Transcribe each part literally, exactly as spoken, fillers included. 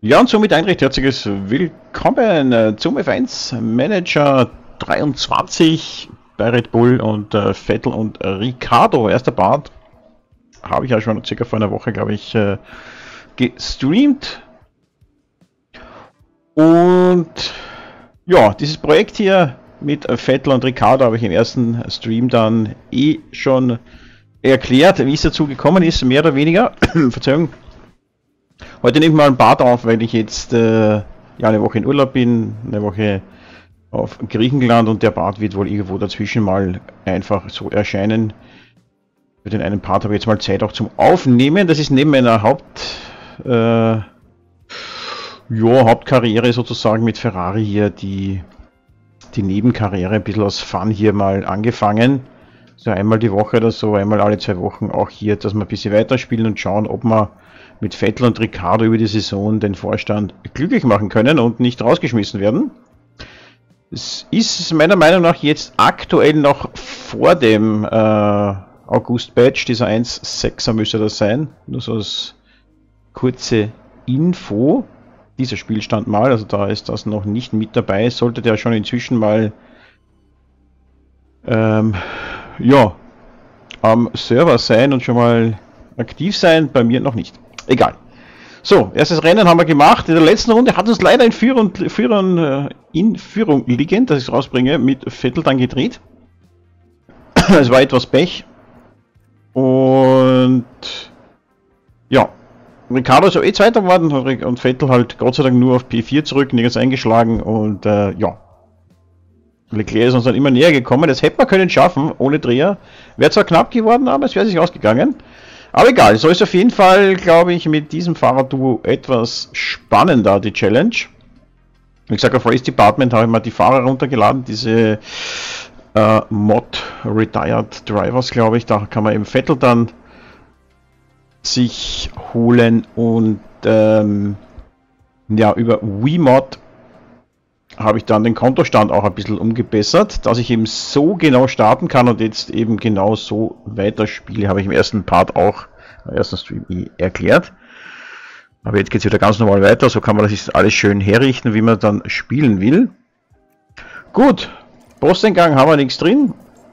Ja, und somit ein recht herzliches Willkommen äh, zum F eins Manager dreiundzwanzig bei Red Bull und äh, Vettel und äh, Ricciardo. Erster Part habe ich ja schon circa vor einer Woche, glaube ich, äh, gestreamt. Und ja, dieses Projekt hier mit äh, Vettel und Ricciardo habe ich im ersten Stream dann eh schon erklärt, wie es dazu gekommen ist, mehr oder weniger. Verzeihung. Heute nehme ich mal ein Bad auf, weil ich jetzt äh, ja eine Woche in Urlaub bin, eine Woche auf Griechenland und der Bad wird wohl irgendwo dazwischen mal einfach so erscheinen. Für den einen Part habe ich jetzt mal Zeit auch zum Aufnehmen. Das ist neben meiner Haupt äh, ja, Hauptkarriere sozusagen mit Ferrari hier die, die Nebenkarriere, ein bisschen aus Fun hier mal angefangen. So einmal die Woche oder so, einmal alle zwei Wochen auch hier, dass wir ein bisschen weiterspielen und schauen, ob wir mit Vettel und Ricciardo über die Saison den Vorstand glücklich machen können und nicht rausgeschmissen werden. Es ist meiner Meinung nach jetzt aktuell noch vor dem äh, August-Badge, dieser eins Punkt sechser müsste das sein, nur so als kurze Info, dieser Spielstand mal, also da ist das noch nicht mit dabei, sollte der schon inzwischen mal ähm, ja, am Server sein und schon mal aktiv sein, bei mir noch nicht. Egal. So, erstes Rennen haben wir gemacht. In der letzten Runde hat uns leider in Führung, Führung, in Führung liegend, dass ich es rausbringe, mit Vettel dann gedreht. Es war etwas Pech. Und ja, Ricciardo ist auch eh Zweiter geworden und Vettel halt Gott sei Dank nur auf P vier zurück, nirgends eingeschlagen und äh, ja. Leclerc ist uns dann immer näher gekommen. Das hätte man können schaffen, ohne Dreher. Wäre zwar knapp geworden, aber es wäre sich ausgegangen. Aber egal, so ist auf jeden Fall, glaube ich, mit diesem Fahrerduo etwas spannender, die Challenge. Wie gesagt, auf Race Department habe ich mal die Fahrer runtergeladen, diese äh, Mod Retired Drivers, glaube ich. Da kann man eben Vettel dann sich holen und ähm, ja, über WeMod habe ich dann den Kontostand auch ein bisschen umgebessert, dass ich eben so genau starten kann und jetzt eben genau so weiterspiele, habe ich im ersten Part auch, im ersten Stream eh erklärt. Aber jetzt geht es wieder ganz normal weiter, so kann man das jetzt alles schön herrichten, wie man dann spielen will. Gut, Posteingang haben wir nichts drin.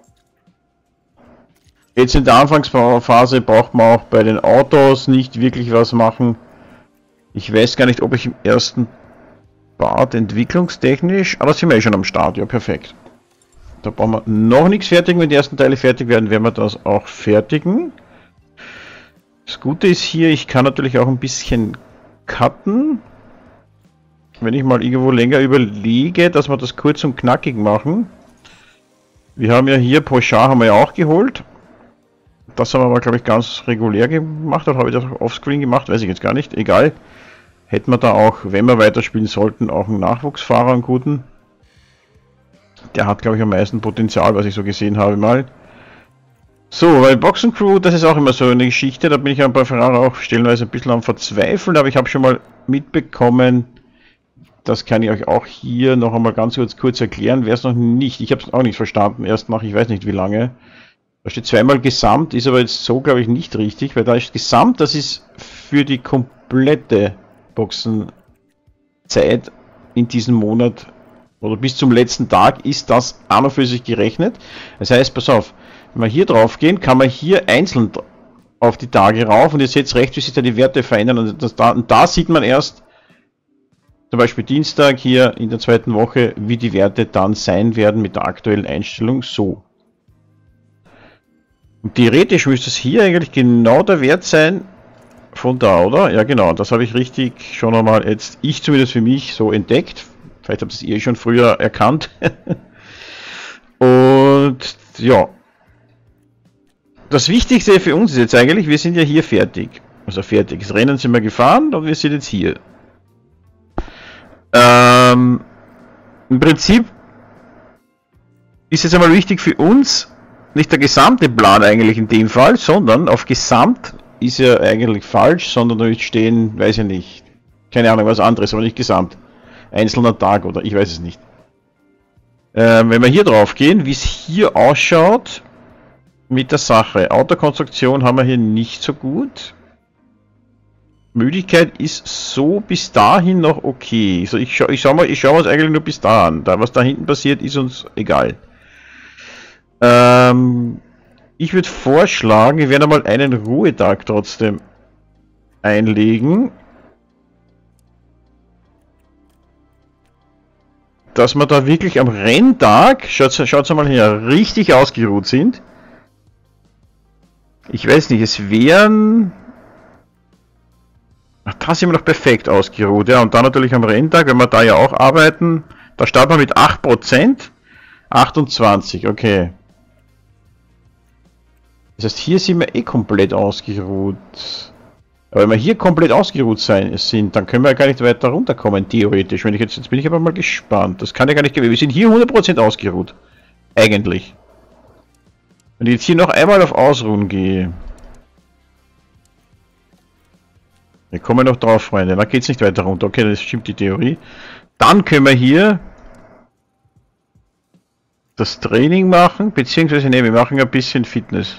Jetzt in der Anfangsphase braucht man auch bei den Autos nicht wirklich was machen. Ich weiß gar nicht, ob ich im ersten Part entwicklungstechnisch, aber sind wir eh schon am Start, ja perfekt. Da brauchen wir noch nichts fertigen, wenn die ersten Teile fertig werden, werden wir das auch fertigen. Das Gute ist hier, ich kann natürlich auch ein bisschen cutten. Wenn ich mal irgendwo länger überlege, dass wir das kurz und knackig machen. Wir haben ja hier Pochard haben wir ja auch geholt. Das haben wir aber glaube ich ganz regulär gemacht, oder habe ich das offscreen gemacht, weiß ich jetzt gar nicht, egal. Hätten wir da auch, wenn wir weiterspielen sollten, auch einen Nachwuchsfahrer, einen guten. Der hat, glaube ich, am meisten Potenzial, was ich so gesehen habe mal. So, weil Boxencrew, das ist auch immer so eine Geschichte, da bin ich bei Ferrari auch stellenweise ein bisschen am Verzweifeln, aber ich habe schon mal mitbekommen, das kann ich euch auch hier noch einmal ganz kurz, kurz erklären, wer es noch nicht, ich habe es auch nicht verstanden, erst nach, ich weiß nicht wie lange. Da steht zweimal Gesamt, ist aber jetzt so, glaube ich, nicht richtig, weil da ist Gesamt, das ist für die komplette Boxenzeit in diesem Monat oder bis zum letzten Tag ist das an und für sich gerechnet. Das heißt, pass auf, wenn wir hier drauf gehen, kann man hier einzeln auf die Tage rauf und ihr seht rechts, wie sich da die Werte verändern und, das da, und da sieht man erst zum Beispiel Dienstag hier in der zweiten Woche, wie die Werte dann sein werden mit der aktuellen Einstellung so. Und theoretisch müsste es hier eigentlich genau der Wert sein von da, oder? Ja genau, das habe ich richtig schon einmal jetzt, ich zumindest für mich so entdeckt. Vielleicht habt ihr es eh schon früher erkannt. Und ja, das Wichtigste für uns ist jetzt eigentlich, wir sind ja hier fertig. Also fertig, das Rennen sind wir gefahren und wir sind jetzt hier. Ähm, im Prinzip ist jetzt einmal wichtig für uns, nicht der gesamte Plan eigentlich in dem Fall, sondern auf Gesamt ist ja eigentlich falsch, sondern da stehen, weiß ich nicht, keine Ahnung, was anderes, aber nicht Gesamt. Einzelner Tag oder ich weiß es nicht. Ähm, wenn wir hier drauf gehen, wie es hier ausschaut – mit der Sache. Autokonstruktion haben wir hier nicht so gut. Müdigkeit ist so bis dahin noch okay. So, ich schaue ich schau mal, ich schaue uns eigentlich nur bis da an. Da, was da hinten passiert, ist uns egal. Ähm, ich würde vorschlagen, wir werden einmal einen Ruhetag trotzdem einlegen. Dass wir da wirklich am Renntag, schaut, schaut mal her, richtig ausgeruht sind. Ich weiß nicht, es wären... Ach, da sind wir noch perfekt ausgeruht, ja. Und dann natürlich am Renntag, wenn wir da ja auch arbeiten, da starten wir mit acht Prozent. achtundzwanzig, okay. Das heißt, hier sind wir eh komplett ausgeruht. Aber wenn wir hier komplett ausgeruht sein, sind, dann können wir ja gar nicht weiter runterkommen, theoretisch. Wenn ich jetzt, jetzt bin ich aber mal gespannt. Das kann ja gar nicht gewesen. Wir sind hier hundert Prozent ausgeruht. Eigentlich. Wenn ich jetzt hier noch einmal auf Ausruhen gehe. Wir kommen noch drauf, Freunde. Dann geht es nicht weiter runter. Okay, das stimmt die Theorie. Dann können wir hier das Training machen, beziehungsweise ne, wir machen ein bisschen Fitness.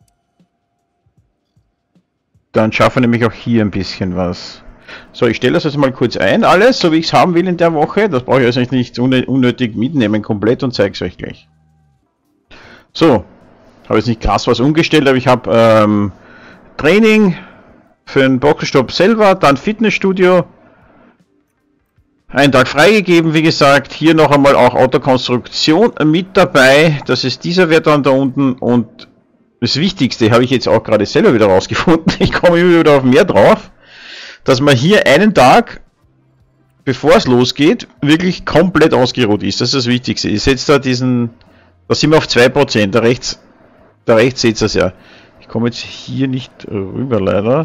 Dann schaffen wir nämlich auch hier ein bisschen was. So, ich stelle das jetzt mal kurz ein, alles, so wie ich es haben will in der Woche. Das brauche ich also nicht unnötig mitnehmen, komplett, und zeige es euch gleich. So, habe jetzt nicht krass was umgestellt, aber ich habe ähm, Training für den Boxenstopp selber, dann Fitnessstudio, einen Tag freigegeben, wie gesagt, hier noch einmal auch Autokonstruktion mit dabei, das ist dieser Wert dann da unten, und das Wichtigste habe ich jetzt auch gerade selber wieder rausgefunden, ich komme immer wieder auf mehr drauf, dass man hier einen Tag, bevor es losgeht, wirklich komplett ausgeruht ist, das ist das Wichtigste. Ich setze da diesen, da sind wir auf zwei Prozent, da rechts, da rechts seht ihr es ja. Ich komme jetzt hier nicht rüber leider.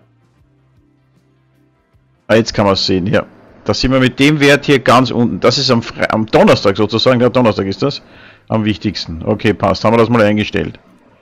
Ah, jetzt kann man es sehen, ja. Da sind wir mit dem Wert hier ganz unten. Das ist am, Fre am Donnerstag sozusagen, der Donnerstag ist das, am wichtigsten. Okay, passt, haben wir das mal eingestellt.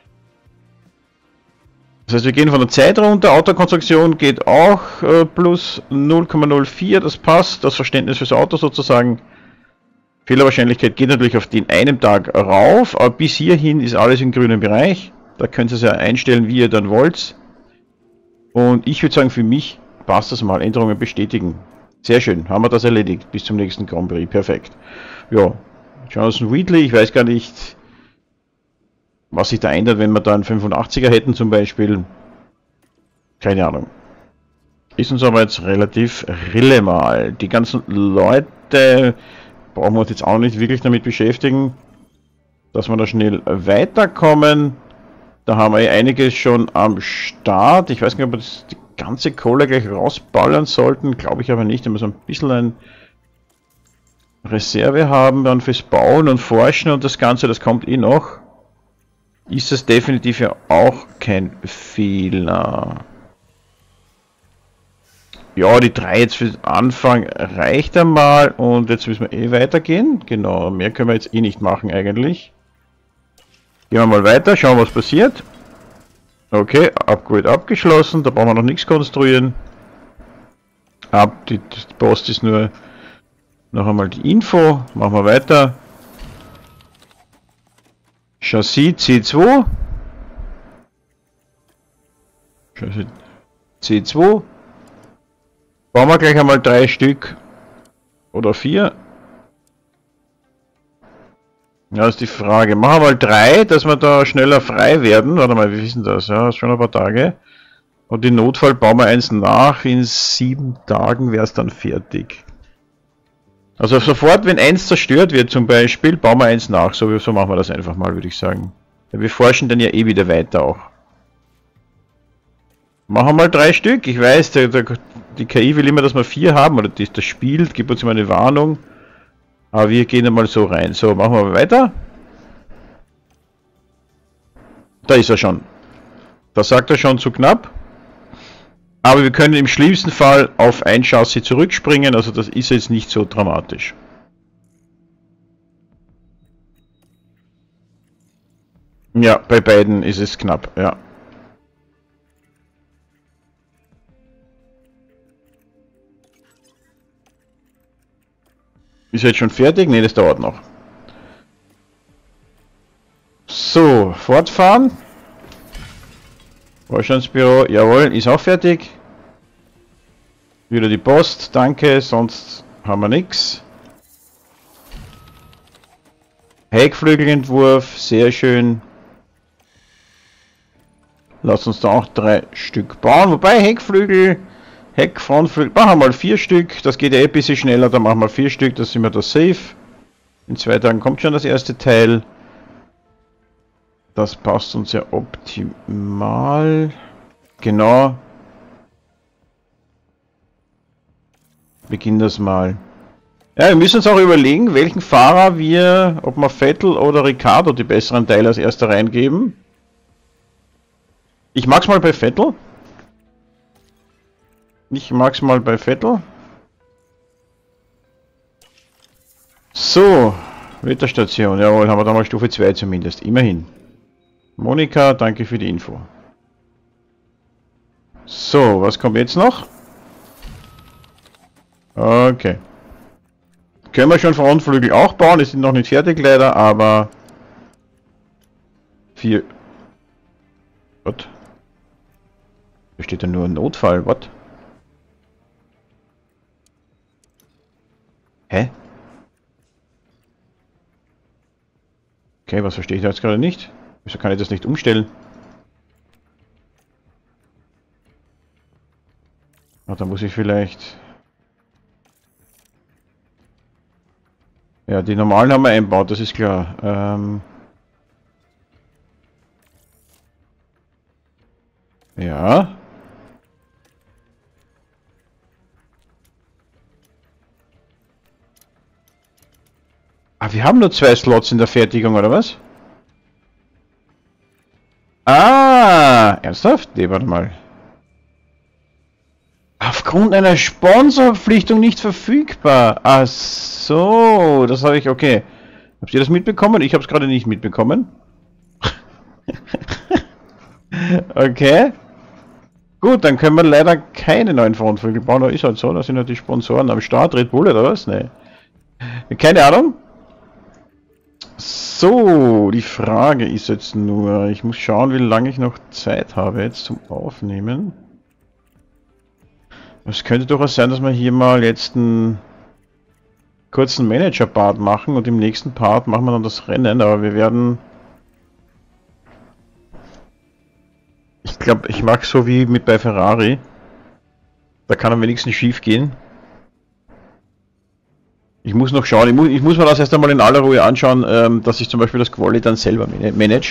Das heißt, wir gehen von der Zeit runter, Autokonstruktion geht auch äh, plus null Komma null vier, das passt, das Verständnis fürs Auto sozusagen. Fehlerwahrscheinlichkeit geht natürlich auf den einen Tag rauf, aber bis hierhin ist alles im grünen Bereich. Da könnt ihr es ja einstellen, wie ihr dann wollt. Und ich würde sagen, für mich passt das mal. Änderungen bestätigen. Sehr schön, haben wir das erledigt. Bis zum nächsten Grand Prix. Perfekt. Ja, Jonathan Wheatley, ich weiß gar nicht, was sich da ändert, wenn wir da einen fünfundachtziger hätten zum Beispiel. Keine Ahnung. Ist uns aber jetzt relativ rille mal. Die ganzen Leute brauchen wir uns jetzt auch nicht wirklich damit beschäftigen, dass wir da schnell weiterkommen. Da haben wir einiges schon am Start. Ich weiß nicht, ob wir das, die ganze Kohle gleich rausballern sollten. Glaube ich aber nicht. Wir müssen ein bisschen ein Reserve haben dann fürs Bauen und Forschen und das Ganze. Das kommt eh noch. Ist das definitiv ja auch kein Fehler. Ja, die drei jetzt für den Anfang reicht einmal und jetzt müssen wir eh weitergehen. Genau, mehr können wir jetzt eh nicht machen eigentlich. Gehen wir mal weiter, schauen was passiert. Okay, Upgrade abgeschlossen, da brauchen wir noch nichts konstruieren. Ab, die, die Post ist nur noch einmal die Info, machen wir weiter. Chassis C zwei. Chassis C zwei. Bauen wir gleich einmal drei Stück oder vier. Ja, ist die Frage. Machen wir mal drei, dass wir da schneller frei werden. Warte mal, wie wissen das? Ja, schon ein paar Tage. Und im Notfall bauen wir eins nach. In sieben Tagen wäre es dann fertig. Also sofort, wenn eins zerstört wird zum Beispiel, bauen wir eins nach. So, so machen wir das einfach mal, würde ich sagen. Wir forschen dann ja eh wieder weiter auch. Machen wir mal drei Stück. Ich weiß, der, der, die K I will immer, dass wir vier haben. Oder das, das spielt, gibt uns immer eine Warnung. Aber wir gehen einmal so rein. So, machen wir mal weiter. Da ist er schon. Da sagt er schon zu knapp. Aber wir können im schlimmsten Fall auf ein Chassis zurückspringen. Also das ist jetzt nicht so dramatisch. Ja, bei beiden ist es knapp, ja. Ist jetzt schon fertig? Ne, das dauert noch. So, fortfahren. Vorstandsbüro, jawohl, ist auch fertig. Wieder die Post, danke, sonst haben wir nichts. Heckflügelentwurf, sehr schön. Lass uns da auch drei Stück bauen. Wobei Heckflügel, Heck, Frontflügel, machen wir mal vier Stück. Das geht ja ein bisschen schneller, da machen wir vier Stück, da sind wir da safe. In zwei Tagen kommt schon das erste Teil. Das passt uns ja optimal. Genau. Beginn das mal. Ja, wir müssen uns auch überlegen, welchen Fahrer wir, ob wir Vettel oder Ricciardo die besseren Teile als erster reingeben. Ich mag's mal bei Vettel. Ich mag's mal bei Vettel. So, Wetterstation. Jawohl, haben wir da mal Stufe zwei zumindest. Immerhin. Monika, danke für die Info. So, was kommt jetzt noch? Okay. Können wir schon Frontflügel auch bauen, die sind noch nicht fertig leider, aber... Vier... Was? Da steht ja nur ein Notfall, was? Hä? Okay, was verstehe ich da jetzt gerade nicht? Wieso kann ich das nicht umstellen? Ah, da muss ich vielleicht... Ja, die normalen haben wir eingebaut, das ist klar. Ähm ja. Ah, wir haben nur zwei Slots in der Fertigung, oder was? Ah, ernsthaft? Nee, warte mal. Aufgrund einer Sponsorverpflichtung nicht verfügbar. Ach so, das habe ich, okay. Habt ihr das mitbekommen? Ich habe es gerade nicht mitbekommen. Okay. Gut, dann können wir leider keine neuen Frontflügel bauen. Da ist halt so, da sind ja die Sponsoren am Start. Red Bull oder was? Nee. Keine Ahnung. So, die Frage ist jetzt nur, ich muss schauen, wie lange ich noch Zeit habe jetzt zum Aufnehmen. Es könnte durchaus sein, dass wir hier mal jetzt einen kurzen Manager-Part machen und im nächsten Part machen wir dann das Rennen, aber wir werden... Ich glaube, ich mag so wie mit bei Ferrari. Da kann am wenigsten schief gehen. Ich muss noch schauen, ich muss, ich muss mir das erst einmal in aller Ruhe anschauen, ähm, dass ich zum Beispiel das Quali dann selber manage.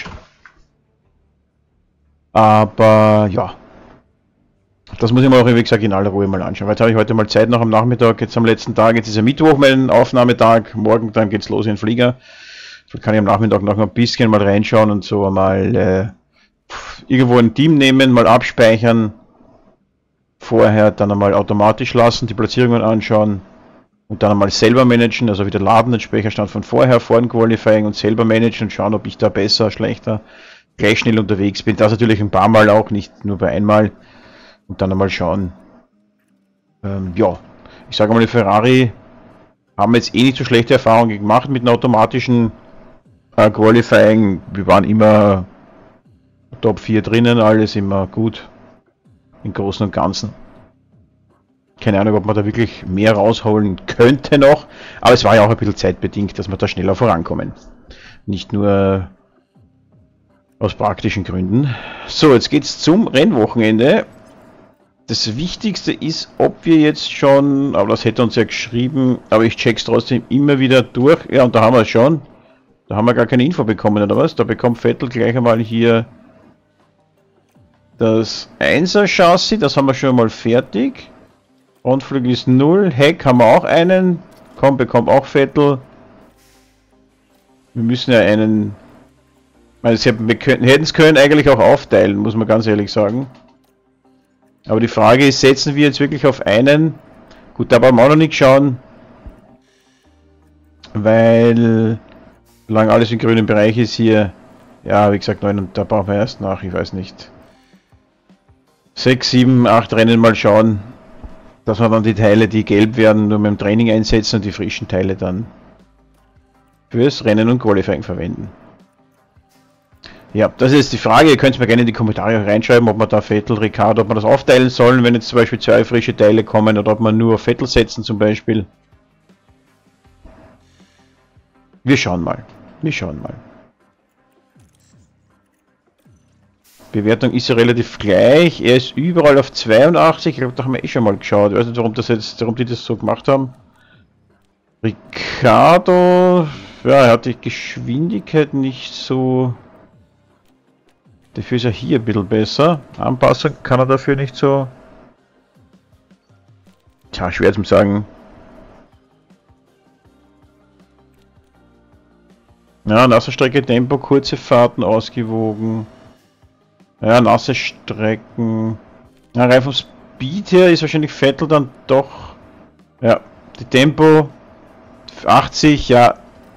Aber ja. Das muss ich mir auch, wie gesagt, in aller Ruhe mal anschauen. Weil jetzt habe ich heute mal Zeit noch am Nachmittag, jetzt am letzten Tag, jetzt ist ja Mittwoch mein Aufnahmetag, morgen dann geht's los in den Flieger. So kann ich am Nachmittag noch ein bisschen mal reinschauen und so mal äh, irgendwo ein Team nehmen, mal abspeichern, vorher dann einmal automatisch lassen, die Platzierungen anschauen und dann einmal selber managen, also wieder laden den Speicherstand von vorher, vor dem Qualifying und selber managen und schauen, ob ich da besser, schlechter, gleich schnell unterwegs bin. Das natürlich ein paar Mal auch, nicht nur bei einmal. Und dann einmal schauen. Ähm, ja, ich sage mal, die Ferrari haben jetzt eh nicht so schlechte Erfahrungen gemacht mit einem automatischen äh, Qualifying. Wir waren immer Top vier drinnen, alles immer gut. Im Großen und Ganzen. Keine Ahnung, ob man da wirklich mehr rausholen könnte noch. Aber es war ja auch ein bisschen zeitbedingt, dass wir da schneller vorankommen. Nicht nur aus praktischen Gründen. So, jetzt geht's zum Rennwochenende. Das Wichtigste ist, ob wir jetzt schon, aber das hätte uns ja geschrieben, aber ich check's trotzdem immer wieder durch. Ja, und da haben wir es schon. Da haben wir gar keine Info bekommen, oder was? Da bekommt Vettel gleich einmal hier das einser Chassis, das haben wir schon mal fertig. Frontflügel ist null, Heck haben wir auch einen. Komm, bekommt auch Vettel. Wir müssen ja einen, also wir hätten es können eigentlich auch aufteilen, muss man ganz ehrlich sagen. Aber die Frage ist, setzen wir jetzt wirklich auf einen? Gut, da brauchen wir auch noch nicht schauen. Weil, solange alles im grünen Bereich ist hier, ja, wie gesagt, neun und da brauchen wir erst nach, ich weiß nicht. sechs, sieben, acht Rennen mal schauen, dass wir dann die Teile, die gelb werden, nur mit dem Training einsetzen und die frischen Teile dann fürs Rennen und Qualifying verwenden. Ja, das ist die Frage. Ihr könnt es mir gerne in die Kommentare reinschreiben, ob man da Vettel, Ricciardo, ob man das aufteilen sollen, wenn jetzt zum Beispiel zwei frische Teile kommen, oder ob man nur auf Vettel setzen zum Beispiel. Wir schauen mal. Wir schauen mal. Bewertung ist ja relativ gleich. Er ist überall auf zweiundachtzig. Ich glaube, da haben wir eh schon mal geschaut. Ich weiß nicht, warum, das jetzt, warum die das so gemacht haben. Ricciardo, ja, er hat die Geschwindigkeit nicht so. Dafür ist er hier ein bisschen besser. Anpassen kann er dafür nicht so. Tja, schwer zu sagen. Ja, nasse Strecke, Tempo, kurze Fahrten, ausgewogen. Ja, nasse Strecken. Ja, rein vom Speed her ist wahrscheinlich Vettel dann doch. Ja, die Tempo achtzig, ja.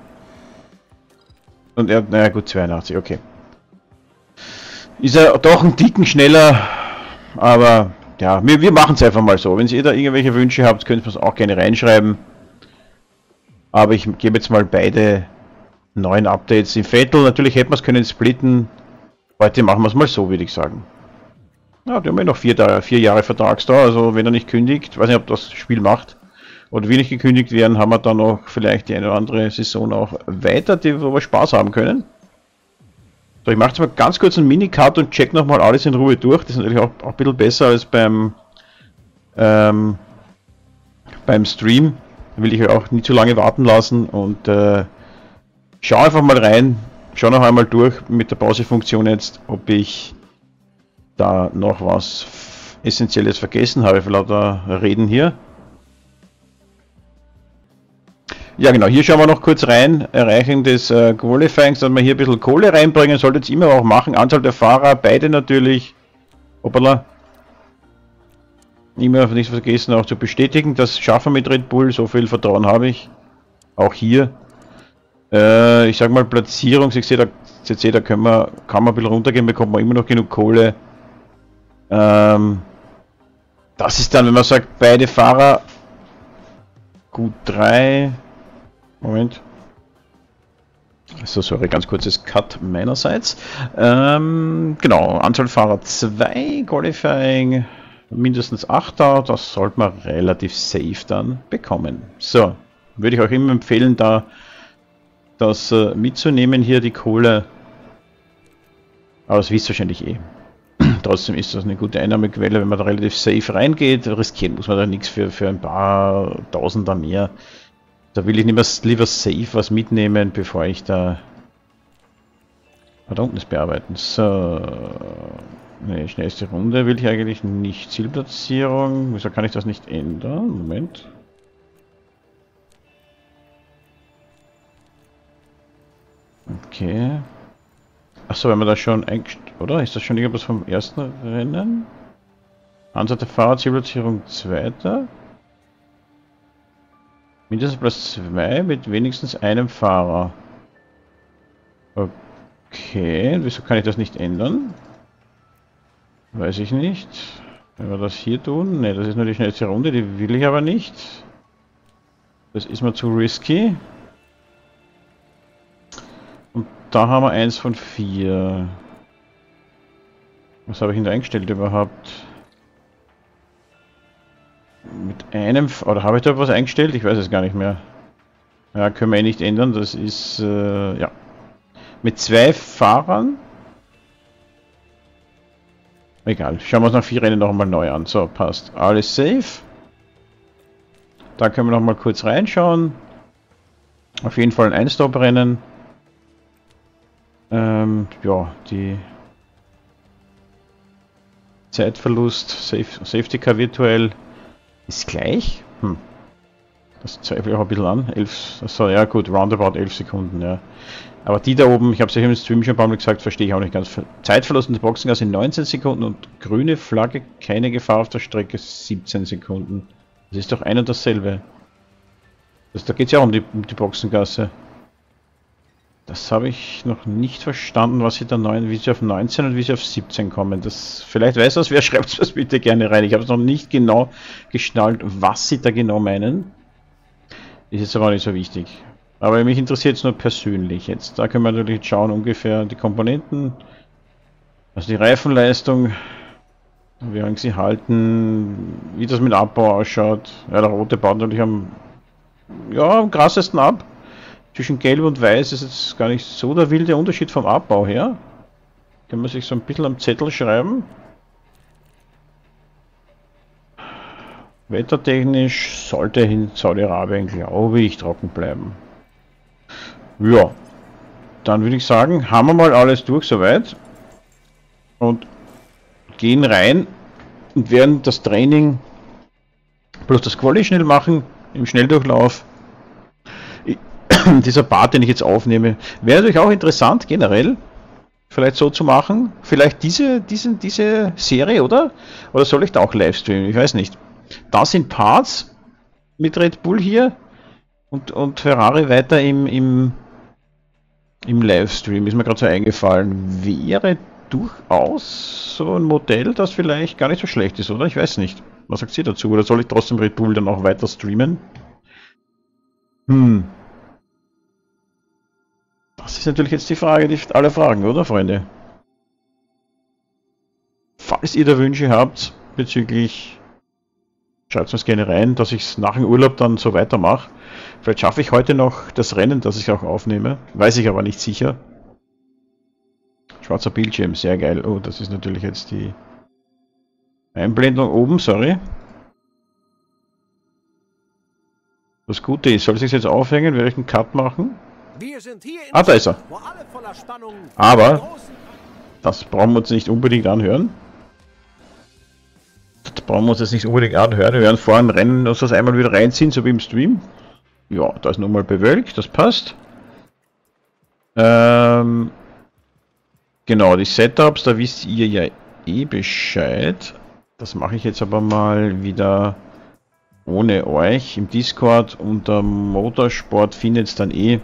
Und er, naja gut, zweiundachtzig, okay. Ist er doch ein Ticken schneller, aber ja, wir, wir machen es einfach mal so. Wenn ihr da irgendwelche Wünsche habt, könnt ihr es auch gerne reinschreiben. Aber ich gebe jetzt mal beide neuen Updates in Vettel. Natürlich hätten wir es können splitten. Heute machen wir es mal so, würde ich sagen. Ja, die haben ja noch vier, vier Jahre Vertragsdauer, also wenn er nicht kündigt, weiß nicht, ob das Spiel macht, oder wir nicht gekündigt werden, haben wir dann noch vielleicht die eine oder andere Saison auch weiter, die, wo wir Spaß haben können. So, ich mache jetzt mal ganz kurz einen Mini-Cut und check nochmal alles in Ruhe durch. Das ist natürlich auch, auch ein bisschen besser als beim, ähm, beim Stream. Da will ich euch auch nicht zu lange warten lassen und äh, schau einfach mal rein. Schau noch einmal durch mit der Pausefunktion jetzt, ob ich da noch was Essentielles vergessen habe für lauter Reden hier. Ja genau, hier schauen wir noch kurz rein. Erreichen des äh, Qualifyings, dass wir hier ein bisschen Kohle reinbringen, solltet ihr immer auch machen. Anzahl der Fahrer, beide natürlich. Hoppala. Immer nicht vergessen auch zu bestätigen, das schaffen wir mit Red Bull, so viel Vertrauen habe ich. Auch hier. Äh, ich sag mal Platzierung, ich sehe da, C C, da können wir, kann man ein bisschen runtergehen, bekommt man immer noch genug Kohle. Ähm, das ist dann, wenn man sagt, beide Fahrer Q drei. Moment. So, sorry, ganz kurzes Cut meinerseits. Ähm, genau, Anzahl Fahrer zwei, Qualifying mindestens acht da, das sollte man relativ safe dann bekommen. So, würde ich auch immer empfehlen, da das äh, mitzunehmen hier, die Kohle. Aber das wisst ihr wahrscheinlich eh. Trotzdem ist das eine gute Einnahmequelle, wenn man da relativ safe reingeht. Riskieren muss man da nichts für, für ein paar Tausender mehr. Da will ich lieber, lieber safe was mitnehmen, bevor ich da... Ah, da unten ist bearbeiten. So... Ne, schnellste Runde will ich eigentlich nicht. Zielplatzierung. Wieso kann ich das nicht ändern? Moment. Okay. Achso, wenn man das schon eingestellt... Oder? Ist das schon irgendwas vom ersten Rennen? Anzahl der Fahrer, Zielplatzierung zweiter. Mindestens Platz zwei mit wenigstens einem Fahrer. Okay, wieso kann ich das nicht ändern? Weiß ich nicht. Wenn wir das hier tun, ne, das ist nur die schnellste Runde, die will ich aber nicht. Das ist mir zu risky. Und da haben wir eins von vier. Was habe ich denn da eingestellt überhaupt? Mit einem, oder habe ich da was eingestellt? Ich weiß es gar nicht mehr. Ja, können wir eh nicht ändern. Das ist, äh, ja. Mit zwei Fahrern. Egal. Schauen wir uns nach vier Rennen noch mal neu an. So, passt. Alles safe. Da können wir noch mal kurz reinschauen. Auf jeden Fall ein Ein-Stop-Rennen. Ähm, ja, die Zeitverlust, Safe, Safety Car virtuell. Ist gleich? Hm. Das zweifle ich auch ein bisschen an. elf, also ja gut, roundabout elf Sekunden, ja. Aber die da oben, ich habe es ja im Stream schon ein paar Mal gesagt, verstehe ich auch nicht ganz. Zeitverlust in der Boxengasse neunzehn Sekunden und grüne Flagge, keine Gefahr auf der Strecke, siebzehn Sekunden. Das ist doch ein und dasselbe. Das, da geht es ja auch um die, um die Boxengasse. Das habe ich noch nicht verstanden, was sie da neun, wie sie auf neunzehn und wie sie auf siebzehn kommen. Das, vielleicht weiß das, wer schreibt es bitte gerne rein. Ich habe es noch nicht genau geschnallt, was sie da genau meinen. Ist jetzt aber nicht so wichtig. Aber mich interessiert es nur persönlich jetzt. Da können wir natürlich schauen, ungefähr die Komponenten, also die Reifenleistung, wie lange sie halten, wie das mit Abbau ausschaut. Ja, der rote baut natürlich am, ja, am krassesten ab. Zwischen Gelb und Weiß ist jetzt gar nicht so der wilde Unterschied vom Abbau her. Kann man sich so ein bisschen am Zettel schreiben. Wettertechnisch sollte in Saudi-Arabien, glaube ich, trocken bleiben. Ja, dann würde ich sagen, haben wir mal alles durch soweit. Und gehen rein und werden das Training plus das Quali schnell machen, im Schnelldurchlauf. Ich, dieser Part, den ich jetzt aufnehme, wäre natürlich auch interessant, generell, vielleicht so zu machen. Vielleicht diese, diese, diese Serie, oder? Oder soll ich da auch Livestreamen? Ich weiß nicht. Das sind Parts mit Red Bull hier und, und Ferrari weiter im, im, im Livestream, ist mir gerade so eingefallen. Wäre durchaus so ein Modell, das vielleicht gar nicht so schlecht ist, oder? Ich weiß nicht. Was sagt sie dazu? Oder soll ich trotzdem Red Bull dann auch weiter streamen? Hm. Das ist natürlich jetzt die Frage, die alle fragen, oder, Freunde? Falls ihr da Wünsche habt bezüglich, schreibt es gerne rein, dass ich es nach dem Urlaub dann so weitermache. Vielleicht schaffe ich heute noch das Rennen, dass ich auch aufnehme. Weiß ich aber nicht sicher. Schwarzer Bildschirm, sehr geil. Oh, das ist natürlich jetzt die Einblendung oben, sorry. Das Gute ist, soll ich es jetzt aufhängen, werde ich einen Cut machen. Ah, da ist er. Aber das brauchen wir uns nicht unbedingt anhören. Das brauchen wir uns jetzt nicht unbedingt anhören. Wir werden vorhin rennen, uns das einmal wieder reinziehen, so wie im Stream. Ja, da ist nochmal bewölkt, das passt. Ähm, genau, die Setups, da wisst ihr ja eh Bescheid. Das mache ich jetzt aber mal wieder ohne euch. Im Discord unter Motorsport findet es dann eh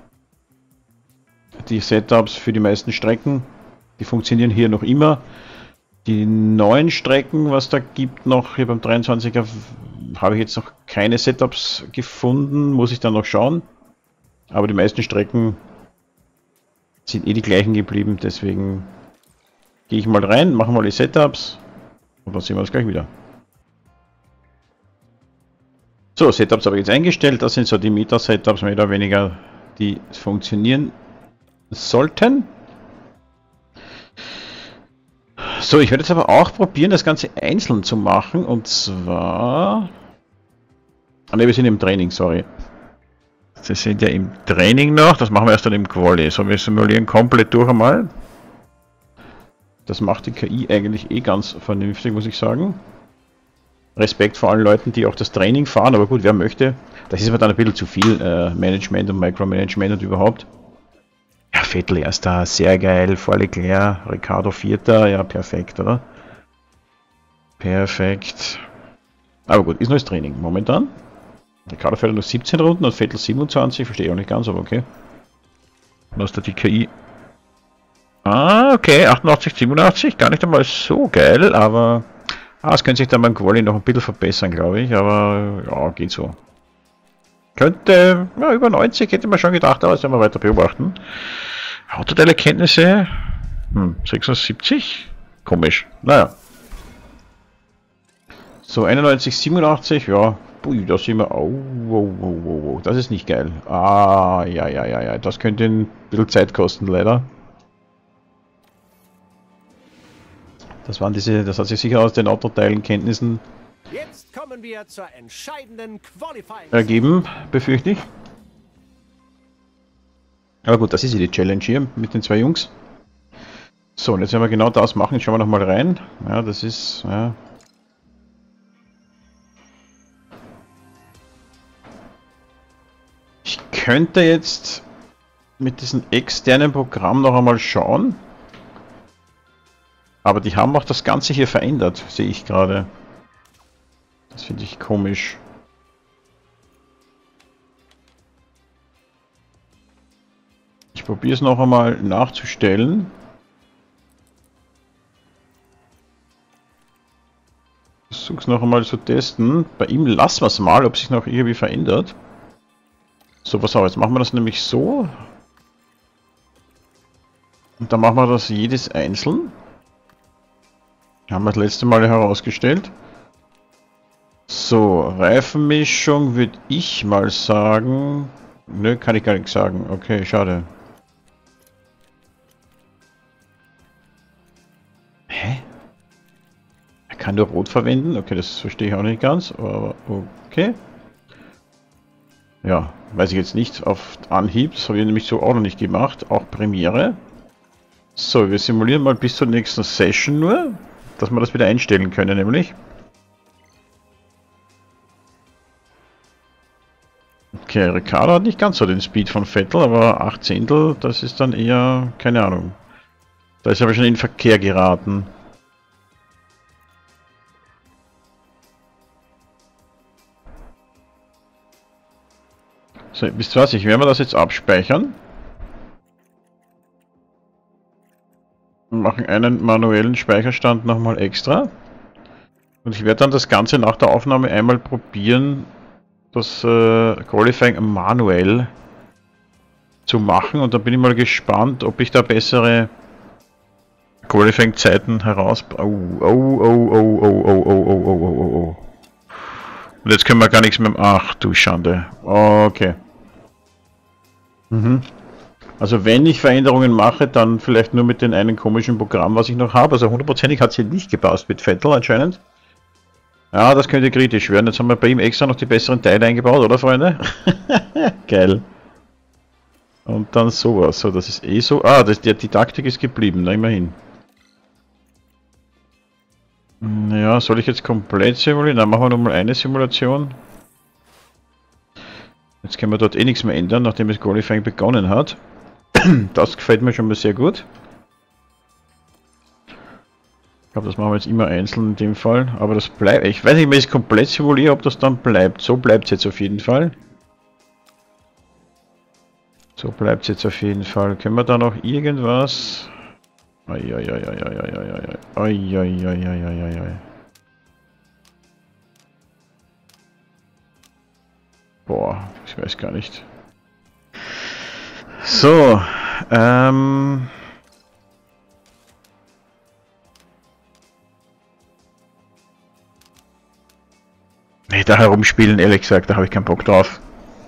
die Setups für die meisten Strecken. Die funktionieren hier noch immer. Die neuen Strecken, was da gibt noch, hier beim dreiundzwanziger habe ich jetzt noch keine Setups gefunden, muss ich dann noch schauen. Aber die meisten Strecken sind eh die gleichen geblieben, deswegen gehe ich mal rein, machen mal die Setups und dann sehen wir uns gleich wieder. So, Setups habe ich jetzt eingestellt, das sind so die Meta-Setups, mehr oder weniger, die funktionieren sollten. So, ich werde jetzt aber auch probieren, das Ganze einzeln zu machen, und zwar... Ah ne, wir sind im Training, sorry. Sie sind ja im Training noch, das machen wir erst dann im Quali. So, wir simulieren komplett durch einmal. Das macht die K I eigentlich eh ganz vernünftig, muss ich sagen. Respekt vor allen Leuten, die auch das Training fahren, aber gut, wer möchte. Das ist mir dann ein bisschen zu viel äh, Management und Micromanagement und überhaupt. Ja, Vettel erster, sehr geil, vor Leclerc, Ricciardo vierter, ja perfekt, oder? Perfekt. Aber gut, ist nur das Training momentan. Ricciardo fährt nur siebzehn Runden und Vettel siebenundzwanzig, verstehe ich auch nicht ganz, aber okay. Und aus der die K I. Ah, okay, achtundachtzig, siebenundachtzig, gar nicht einmal so geil, aber... Ah, es könnte sich dann beim Quali noch ein bisschen verbessern, glaube ich, aber ja, geht so. Könnte, ja, über neunzig hätte man schon gedacht, aber das werden wir weiter beobachten. Autoteilerkenntnisse, hm, sechsundsiebzig? Komisch, naja. So, einundneunzig, siebenundachtzig, ja, pui, da sind wir, oh, wow, wow, wow, wow, das ist nicht geil. Ah, ja, ja, ja, ja, das könnte ein bisschen Zeit kosten, leider. Das waren diese, das hat sich sicher aus den Autoteilenkenntnissen Jetzt kommen wir zur entscheidenden Qualifying ergeben, befürchte ich. Aber gut, das ist ja die Challenge hier mit den zwei Jungs. So, und jetzt werden wir genau das machen. Jetzt schauen wir nochmal rein. Ja, das ist... Ja. Ich könnte jetzt mit diesem externen Programm noch einmal schauen. Aber die haben auch das Ganze hier verändert, sehe ich gerade. Das finde ich komisch. Ich probiere es noch einmal nachzustellen. Versuche es noch einmal zu testen. Bei ihm lassen wir es mal, ob sich noch irgendwie verändert. So, pass auf, jetzt machen wir das nämlich so. Und dann machen wir das jedes einzeln. Haben wir das letzte Mal herausgestellt. So, Reifenmischung würde ich mal sagen. Nö, kann ich gar nicht sagen. Okay, schade. Hä? Er kann nur Rot verwenden? Okay, das verstehe ich auch nicht ganz, aber okay. Ja, weiß ich jetzt nicht auf Anhieb. Das habe ich nämlich so auch noch nicht gemacht. Auch Premiere. So, wir simulieren mal bis zur nächsten Session nur, dass wir das wieder einstellen können, nämlich. Okay, Ricciardo hat nicht ganz so den Speed von Vettel, aber acht Zehntel, das ist dann eher, keine Ahnung. Da ist aber schon in Verkehr geraten. So, wisst ihr was, ich werde mir das jetzt abspeichern. Und machen einen manuellen Speicherstand nochmal extra. Und ich werde dann das Ganze nach der Aufnahme einmal probieren, das äh, Qualifying manuell zu machen. Und da bin ich mal gespannt, ob ich da bessere Qualifying-Zeiten heraus... Oh, oh, oh, oh, oh, oh, oh, oh, oh, oh, oh. Und jetzt können wir gar nichts mehr... Ach du Schande. Okay. Mhm. Also wenn ich Veränderungen mache, dann vielleicht nur mit dem einen komischen Programm, was ich noch habe. Also hundertprozentig hat es hier nicht gepasst mit Vettel anscheinend. Ja, das könnte kritisch werden. Jetzt haben wir bei ihm extra noch die besseren Teile eingebaut, oder Freunde? Geil. Und dann sowas. So, das ist eh so. Ah, das, die, die Taktik ist geblieben, na immerhin. Ja, soll ich jetzt komplett simulieren? Dann machen wir nochmal eine Simulation. Jetzt können wir dort eh nichts mehr ändern, nachdem das Qualifying begonnen hat. Das gefällt mir schon mal sehr gut. Ich glaube, das machen wir jetzt immer einzeln in dem Fall. Aber das bleibt. Ich weiß nicht, wenn ich es komplett simuliere, ob das dann bleibt. So bleibt es jetzt auf jeden Fall. So bleibt es jetzt auf jeden Fall. Können wir da noch irgendwas... Eieieiei. Eieieiei. Boah, ich weiß gar nicht. So, ähm... Nee, da herumspielen, ehrlich gesagt, da habe ich keinen Bock drauf.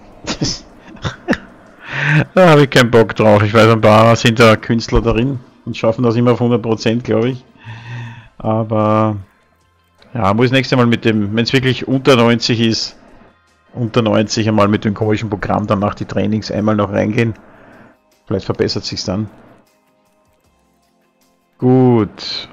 Da habe ich keinen Bock drauf. Ich weiß, ein paar sind da Künstler darin und schaffen das immer auf hundert Prozent, glaube ich. Aber ja, muss nächstes Mal mit dem, wenn es wirklich unter neunzig ist, unter neunzig einmal mit dem komischen Programm dann nach die Trainings einmal noch reingehen. Vielleicht verbessert sich's dann. Gut.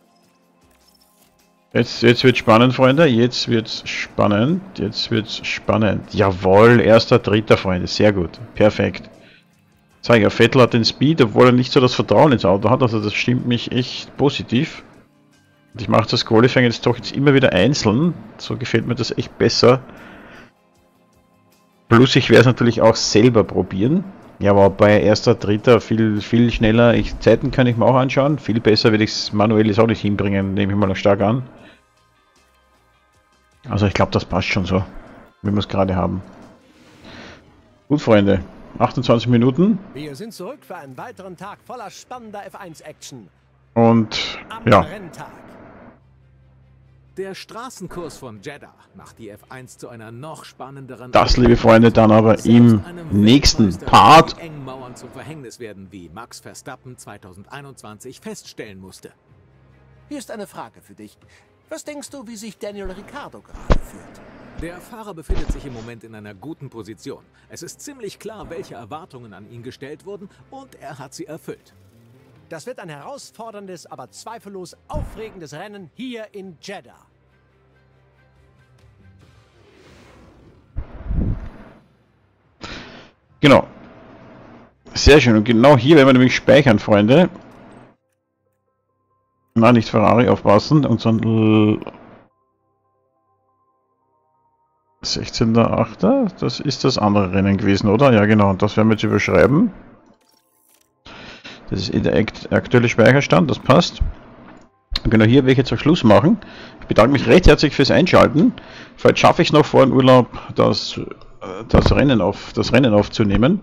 Jetzt, jetzt wird spannend, Freunde. Jetzt wird's spannend. Jetzt wird's spannend. Jawohl, erster, dritter, Freunde. Sehr gut. Perfekt. Sag ich, Vettel hat den Speed, obwohl er nicht so das Vertrauen ins Auto hat. Also das stimmt mich echt positiv. Und ich mache das Qualifying jetzt doch jetzt immer wieder einzeln. So gefällt mir das echt besser. Plus ich werde es natürlich auch selber probieren. Ja, aber bei erster, dritter viel, viel schneller. Ich, Zeiten kann ich mir auch anschauen. Viel besser werde ich es manuell jetzt auch nicht hinbringen, nehme ich mal noch stark an. Also ich glaube, das passt schon so, wie wir es gerade haben. Gut, Freunde. achtundzwanzig Minuten. Wir sind zurück für einen weiteren Tag voller spannender F eins Action. Und Am ja. Renntag. Der Straßenkurs von Jeddah macht die F eins zu einer noch spannenderen... Das, liebe Freunde, dann aber im nächsten Part. ...engen Mauern zum Verhängnis werden, wie Max Verstappen zweitausendeinundzwanzig feststellen musste. Hier ist eine Frage für dich. Was denkst du, wie sich Daniel Ricciardo gerade fühlt? Der Fahrer befindet sich im Moment in einer guten Position. Es ist ziemlich klar, welche Erwartungen an ihn gestellt wurden, und er hat sie erfüllt. Das wird ein herausforderndes, aber zweifellos aufregendes Rennen hier in Jeddah. Genau. Sehr schön. Und genau hier werden wir nämlich speichern, Freunde. Na, nicht Ferrari, aufpassen. Und dann sechzehnter achter Das ist das andere Rennen gewesen, oder? Ja, genau. Und das werden wir jetzt überschreiben. Das ist der aktuelle Speicherstand, das passt. Und genau hier werde ich jetzt auch Schluss machen. Ich bedanke mich recht herzlich fürs Einschalten. Vielleicht schaffe ich es noch vor dem Urlaub, das das Rennen auf das Rennen aufzunehmen.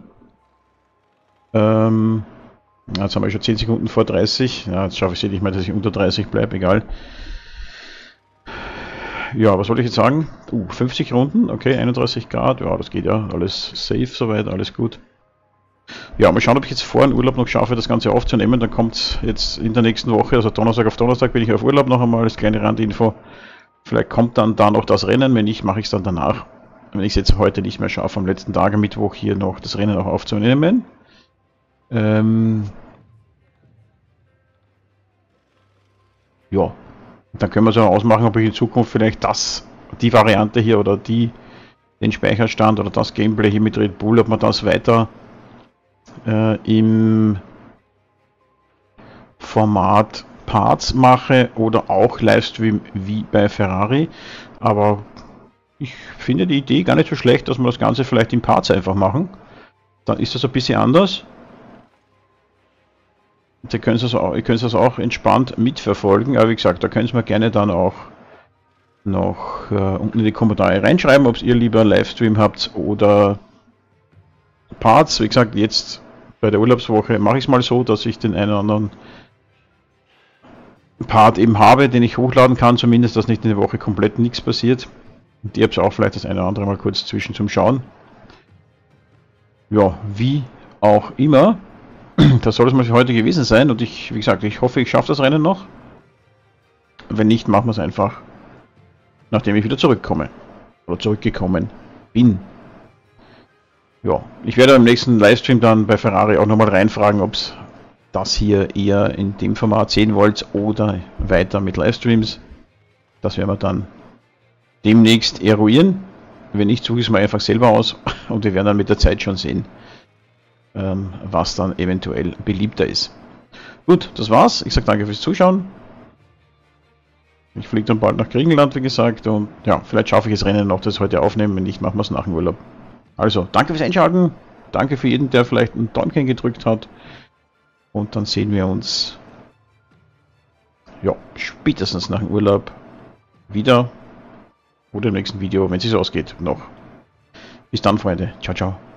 Ähm, jetzt haben wir schon zehn Sekunden vor dreißig. Ja, jetzt schaffe ich es nicht mehr, dass ich unter dreißig bleibe, egal. Ja, was wollte ich jetzt sagen? Uh, fünfzig Runden, okay, einunddreißig Grad, ja, das geht ja, alles safe soweit, alles gut. Ja, mal schauen, ob ich jetzt vor dem Urlaub noch schaffe, das Ganze aufzunehmen. Dann kommt jetzt in der nächsten Woche, also Donnerstag auf Donnerstag bin ich auf Urlaub noch einmal, als kleine Randinfo. Vielleicht kommt dann da noch das Rennen, wenn nicht, mache ich es dann danach. Wenn ich es jetzt heute nicht mehr schaffe, am letzten Tag, am Mittwoch hier noch das Rennen auch aufzunehmen. Ähm ja. Dann können wir so ausmachen, ob ich in Zukunft vielleicht das, die Variante hier oder die, den Speicherstand oder das Gameplay hier mit Red Bull, ob man das weiter äh, im Format Parts mache oder auch Livestream wie bei Ferrari. Aber ich finde die Idee gar nicht so schlecht, dass wir das Ganze vielleicht in Parts einfach machen. Dann ist das ein bisschen anders. Da können Sie es auch, ihr könnt es auch entspannt mitverfolgen, aber wie gesagt, da können Sie mir gerne dann auch noch äh, unten in die Kommentare reinschreiben, ob ihr lieber Livestream habt oder Parts. Wie gesagt, jetzt bei der Urlaubswoche mache ich es mal so, dass ich den einen oder anderen Part eben habe, den ich hochladen kann, zumindest, dass nicht in der Woche komplett nichts passiert. Und ihr habt auch vielleicht das eine oder andere mal kurz zwischen zum Schauen. Ja, wie auch immer. Das soll es mal für heute gewesen sein und ich, wie gesagt, ich hoffe, ich schaffe das Rennen noch. Wenn nicht, machen wir es einfach, nachdem ich wieder zurückkomme. Oder zurückgekommen bin. Ja, ich werde beim nächsten Livestream dann bei Ferrari auch nochmal reinfragen, ob es das hier eher in dem Format sehen wollt oder weiter mit Livestreams. Das werden wir dann demnächst eruieren. Wenn nicht, suche ich es mal einfach selber aus und wir werden dann mit der Zeit schon sehen, was dann eventuell beliebter ist. Gut, das war's. Ich sage danke fürs Zuschauen. Ich fliege dann bald nach Griechenland, wie gesagt, und ja, vielleicht schaffe ich das Rennen noch, das heute aufnehmen, wenn nicht, machen wir es nach dem Urlaub. Also, danke fürs Einschalten, danke für jeden, der vielleicht ein Däumchen gedrückt hat und dann sehen wir uns ja, spätestens nach dem Urlaub wieder oder im nächsten Video, wenn es so ausgeht, noch. Bis dann, Freunde. Ciao, ciao.